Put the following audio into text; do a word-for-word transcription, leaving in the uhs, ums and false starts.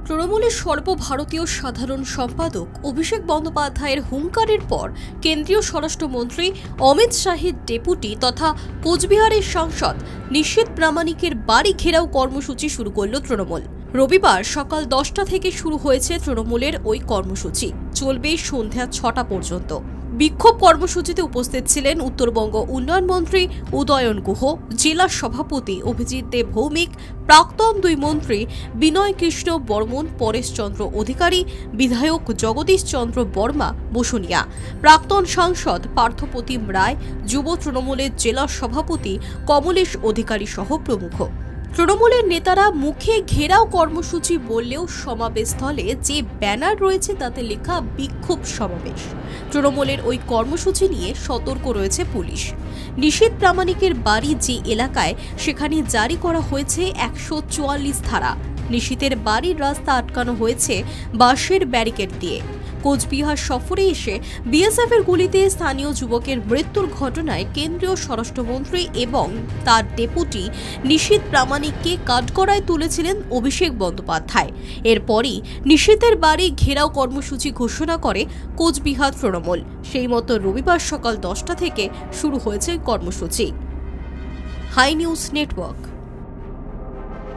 তৃণমূলের সর্বভারতীয় সাধারণ সম্পাদক অভিষেক বন্দ্যোপাধ্যায়ের হুঙ্কারের পর কেন্দ্রীয় স্বরাষ্ট্রমন্ত্রী অমিত শাহের ডেপুটি তথা কোচবিহারের সাংসদ নিশীথ প্রামাণিকের বাড়ি ঘেরাও কর্মসূচি শুরু করল তৃণমূল। রবিবার সকাল দশটা থেকে শুরু হয়েছে তৃণমূলের ওই কর্মসূচি, চলবে সন্ধ্যা ছটা পর্যন্ত। বিক্ষোভ কর্মসূচিতে উপস্থিত ছিলেন উত্তরবঙ্গ উন্নয়ন মন্ত্রী উদয়ন গুহ, জেলা সভাপতি অভিজিৎ দেব ভৌমিক, প্রাক্তন দুই মন্ত্রী বিনয় কৃষ্ণ বর্মন, পরেশ চন্দ্র অধিকারী, বিধায়ক জগদীশ চন্দ্র বর্মা বসুনিয়া, প্রাক্তন সাংসদ পার্থপ্রতিম রায়, যুব তৃণমূলের জেলা সভাপতি কমলেশ অধিকারী সহ প্রমুখ। তৃণমূলের নেতারা মুখে ঘেরাও কর্মসূচি বললেও সমাবেশস্থলে যে ব্যানার রয়েছে তাতে লেখা বিক্ষোভ সমাবেশ। তৃণমূলের ওই কর্মসূচি নিয়ে সতর্ক রয়েছে পুলিশ। নিশীথ প্রামাণিকের বাড়ি যে এলাকায়, সেখানে জারি করা হয়েছে একশো চুয়াল্লিশ ধারা। নিশীথের বাড়ির রাস্তা আটকানো হয়েছে বাঁশের ব্যারিকেড দিয়ে। কোচবিহার সফরে এসে বিএসএফ এর গুলিতে স্থানীয় যুবকের মৃত্যুর ঘটনায় কেন্দ্রীয় স্বরাষ্ট্রমন্ত্রী এবং তার ডেপুটি নিশীথ প্রামাণিককে কাঠগড়ায় তুলেছিলেন অভিষেক বন্দ্যোপাধ্যায়। এরপরই নিশীথের বাড়ি ঘেরাও কর্মসূচি ঘোষণা করে কোচবিহার তৃণমূল। সেই মতো রবিবার সকাল দশটা থেকে শুরু হয়েছে কর্মসূচি। Hi News network.